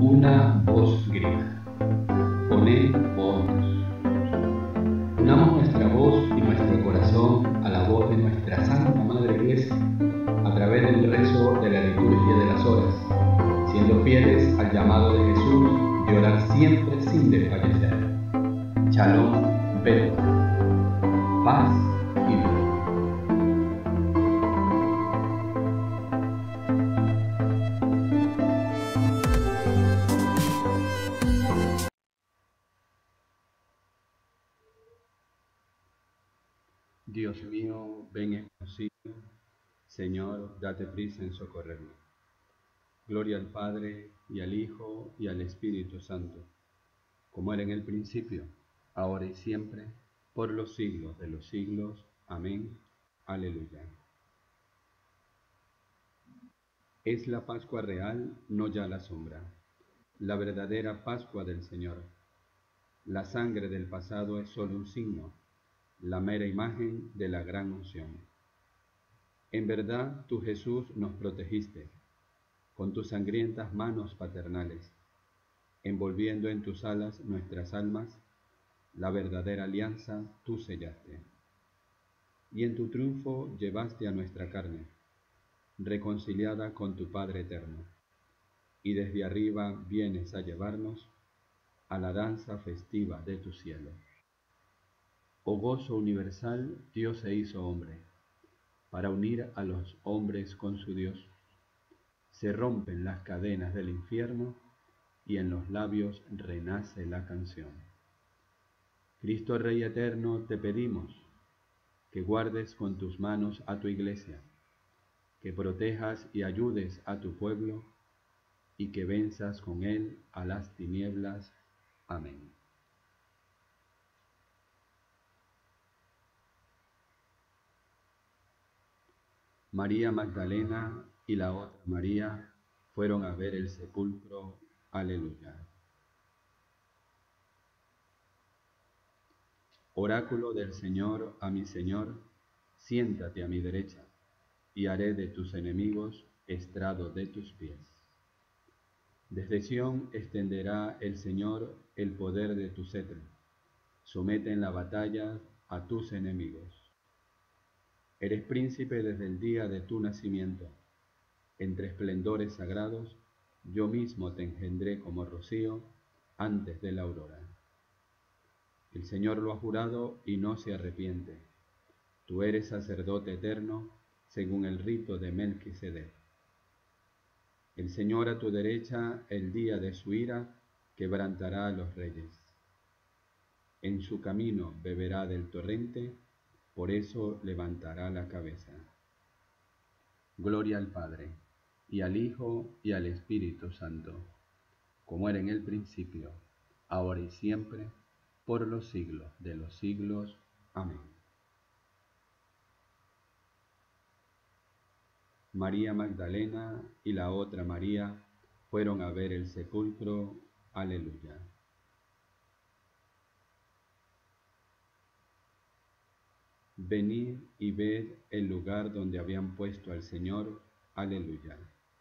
una voz grita. Poned votos. Unamos nuestra voz y nuestro corazón a la voz de nuestra Santa Madre Iglesia, a través del rezo de la liturgia de las horas, siendo fieles al llamado de Jesús de orar siempre sin desfallecer. Shalom, Beto. Paz y bien. Dios mío, ven en auxilio. Señor, date prisa en socorrerme. Gloria al Padre, y al Hijo, y al Espíritu Santo, como era en el principio, ahora y siempre, por los siglos de los siglos. Amén. Aleluya. Es la Pascua real, no ya la sombra, la verdadera Pascua del Señor. La sangre del pasado es solo un signo, la mera imagen de la gran unción. En verdad, tú, Jesús, nos protegiste con tus sangrientas manos paternales, envolviendo en tus alas nuestras almas, la verdadera alianza tú sellaste. Y en tu triunfo llevaste a nuestra carne, reconciliada con tu Padre eterno, y desde arriba vienes a llevarnos a la danza festiva de tu cielo. Oh gozo universal, Dios se hizo hombre, para unir a los hombres con su Dios. Se rompen las cadenas del infierno, y en los labios renace la canción. Cristo Rey eterno, te pedimos que guardes con tus manos a tu iglesia, que protejas y ayudes a tu pueblo, y que venzas con él a las tinieblas. Amén. María Magdalena y la otra María fueron a ver el sepulcro. Aleluya. Oráculo del Señor a mi Señor, siéntate a mi derecha, y haré de tus enemigos estrado de tus pies. Desde Sión extenderá el Señor el poder de tu cetro. Somete en la batalla a tus enemigos. Eres príncipe desde el día de tu nacimiento. Entre esplendores sagrados, yo mismo te engendré como rocío antes de la aurora. El Señor lo ha jurado y no se arrepiente. Tú eres sacerdote eterno, según el rito de Melquisedec. El Señor a tu derecha, el día de su ira, quebrantará a los reyes. En su camino beberá del torrente, por eso levantará la cabeza. Gloria al Padre, y al Hijo, y al Espíritu Santo, como era en el principio, ahora y siempre, por los siglos de los siglos. Amén. María Magdalena y la otra María fueron a ver el sepulcro. Aleluya. Venid y ved el lugar donde habían puesto al Señor. Aleluya.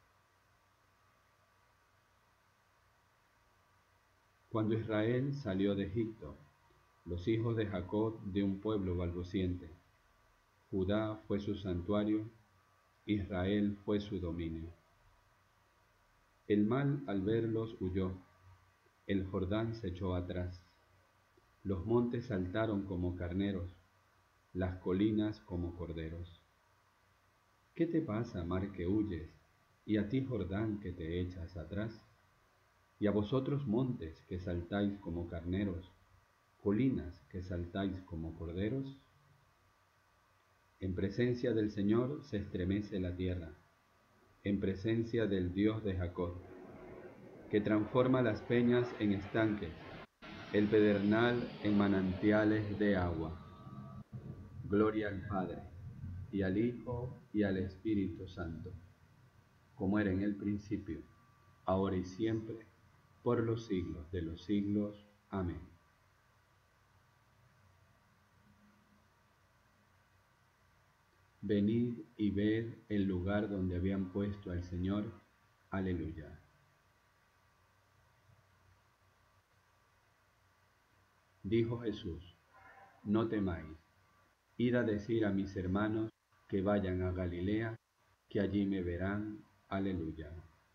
Cuando Israel salió de Egipto, los hijos de Jacob de un pueblo balbuciente, Judá fue su santuario, Israel fue su dominio. El mal al verlos huyó, el Jordán se echó atrás, los montes saltaron como carneros, las colinas como corderos. ¿Qué te pasa, mar, que huyes, y a ti, Jordán, que te echas atrás? Y a vosotros, montes, que saltáis como carneros, colinas, que saltáis como corderos. En presencia del Señor se estremece la tierra, en presencia del Dios de Jacob, que transforma las peñas en estanques, el pedernal en manantiales de agua. Gloria al Padre, y al Hijo, y al Espíritu Santo, como era en el principio, ahora y siempre, por los siglos de los siglos. Amén. Venid y ved el lugar donde habían puesto al Señor. Aleluya. Dijo Jesús: No temáis, id a decir a mis hermanos que vayan a Galilea, que allí me verán. Aleluya.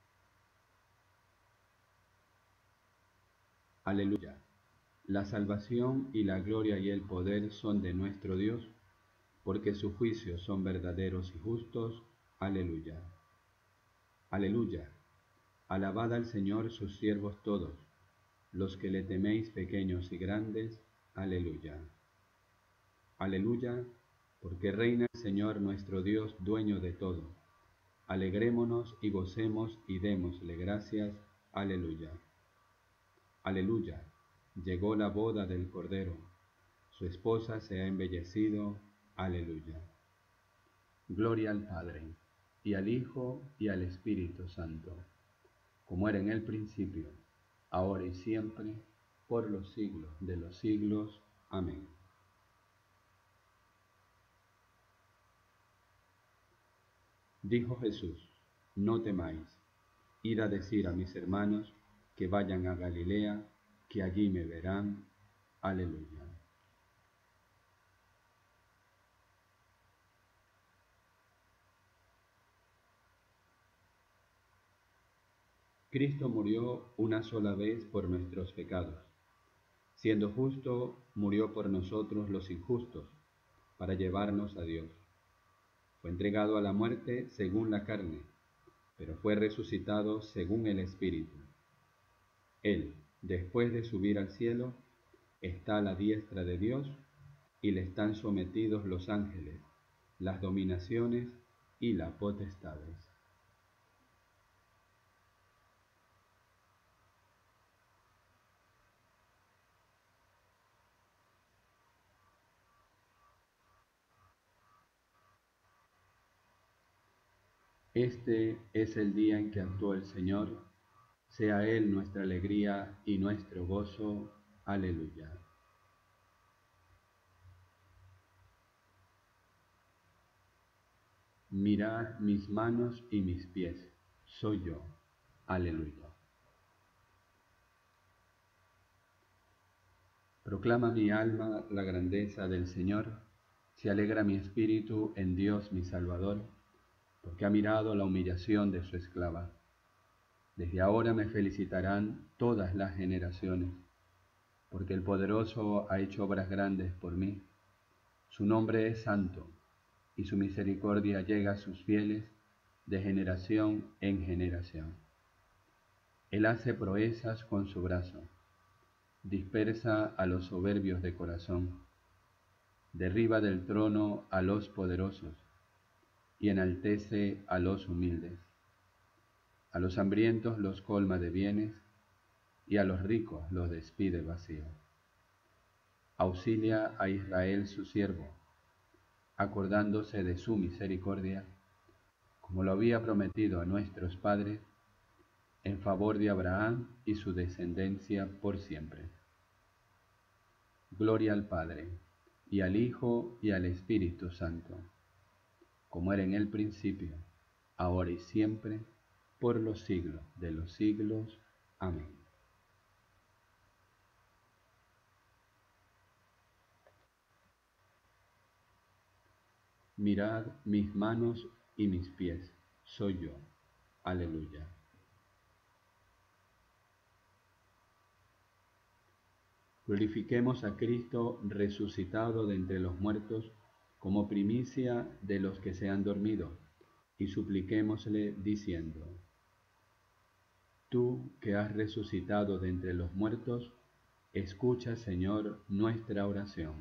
Aleluya. La salvación y la gloria y el poder son de nuestro Dios, porque sus juicios son verdaderos y justos. Aleluya. Aleluya. Alabad al Señor sus siervos todos, los que le teméis pequeños y grandes. Aleluya. Aleluya, porque reina el Señor nuestro Dios, dueño de todo. Alegrémonos y gocemos y démosle gracias. Aleluya. Aleluya. Llegó la boda del Cordero. Su esposa se ha embellecido. Aleluya. Gloria al Padre, y al Hijo, y al Espíritu Santo, como era en el principio, ahora y siempre, por los siglos de los siglos. Amén. Dijo Jesús: No temáis, id a decir a mis hermanos que vayan a Galilea, que allí me verán. Aleluya. Cristo murió una sola vez por nuestros pecados. Siendo justo, murió por nosotros los injustos, para llevarnos a Dios. Fue entregado a la muerte según la carne, pero fue resucitado según el Espíritu. Él, después de subir al cielo, está a la diestra de Dios, y le están sometidos los ángeles, las dominaciones y las potestades. Este es el día en que actuó el Señor, sea Él nuestra alegría y nuestro gozo. Aleluya. Mirad mis manos y mis pies, soy yo. Aleluya. Proclama mi alma la grandeza del Señor, se alegra mi espíritu en Dios mi Salvador, porque ha mirado la humillación de su esclava. Desde ahora me felicitarán todas las generaciones, porque el poderoso ha hecho obras grandes por mí. Su nombre es santo, y su misericordia llega a sus fieles de generación en generación. Él hace proezas con su brazo, dispersa a los soberbios de corazón, derriba del trono a los poderosos y enaltece a los humildes. A los hambrientos los colma de bienes y a los ricos los despide vacíos. Auxilia a Israel su siervo, acordándose de su misericordia, como lo había prometido a nuestros padres, en favor de Abraham y su descendencia por siempre. Gloria al Padre, y al Hijo, y al Espíritu Santo, como era en el principio, ahora y siempre, por los siglos de los siglos. Amén. Mirad mis manos y mis pies, soy yo. Aleluya. Glorifiquemos a Cristo resucitado de entre los muertos como primicia de los que se han dormido, y supliquémosle diciendo: Tú que has resucitado de entre los muertos, escucha, Señor, nuestra oración.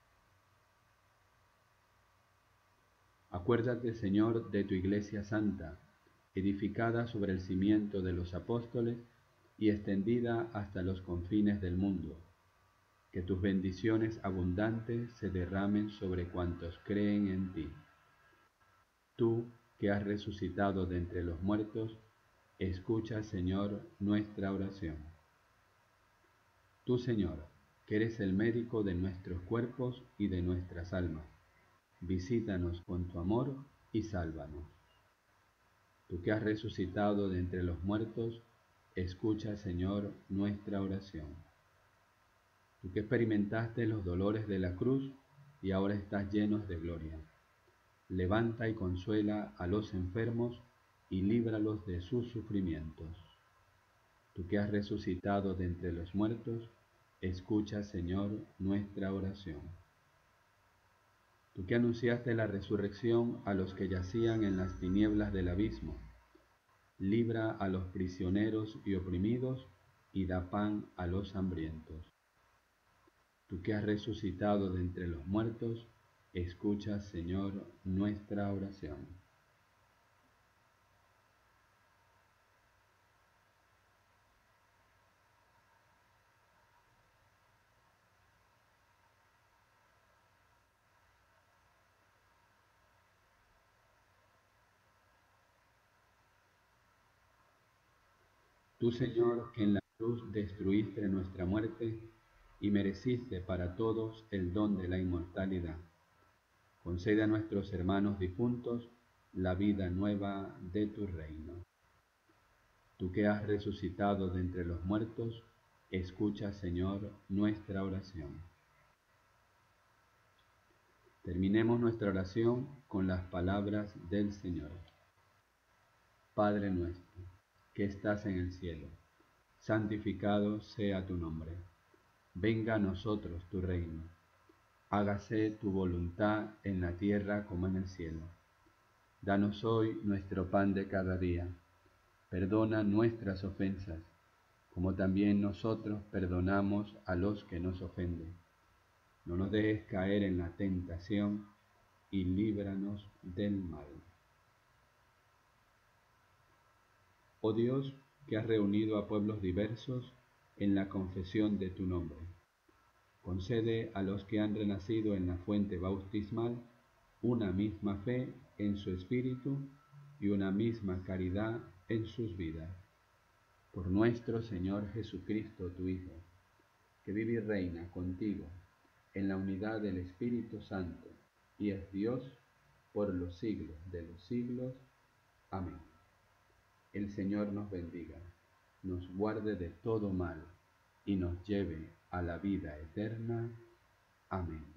Acuérdate, Señor, de tu Iglesia Santa, edificada sobre el cimiento de los apóstoles y extendida hasta los confines del mundo. Que tus bendiciones abundantes se derramen sobre cuantos creen en ti. Tú que has resucitado de entre los muertos, escucha, Señor, nuestra oración. Tú, Señor, que eres el médico de nuestros cuerpos y de nuestras almas, visítanos con tu amor y sálvanos. Tú que has resucitado de entre los muertos, escucha, Señor, nuestra oración. tú que experimentaste los dolores de la cruz y ahora estás lleno de gloria. Levanta y consuela a los enfermos y líbralos de sus sufrimientos. Tú que has resucitado de entre los muertos, escucha, Señor, nuestra oración. Tú que anunciaste la resurrección a los que yacían en las tinieblas del abismo, libra a los prisioneros y oprimidos y da pan a los hambrientos. Tú que has resucitado de entre los muertos, escucha, Señor, nuestra oración. Tú, Señor, que en la cruz destruiste nuestra muerte y mereciste para todos el don de la inmortalidad, concede a nuestros hermanos difuntos la vida nueva de tu reino. Tú que has resucitado de entre los muertos, escucha, Señor, nuestra oración. Terminemos nuestra oración con las palabras del Señor. Padre nuestro, que estás en el cielo, santificado sea tu nombre. Venga a nosotros tu reino. Hágase tu voluntad en la tierra como en el cielo. Danos hoy nuestro pan de cada día. Perdona nuestras ofensas, como también nosotros perdonamos a los que nos ofenden. No nos dejes caer en la tentación y líbranos del mal. Oh Dios, que has reunido a pueblos diversos en la confesión de tu nombre, concede a los que han renacido en la fuente bautismal una misma fe en su espíritu y una misma caridad en sus vidas. Por nuestro Señor Jesucristo, tu Hijo, que vive y reina contigo en la unidad del Espíritu Santo y es Dios por los siglos de los siglos. Amén. El Señor nos bendiga, nos guarde de todo mal y nos lleve a la vida eterna. Amén.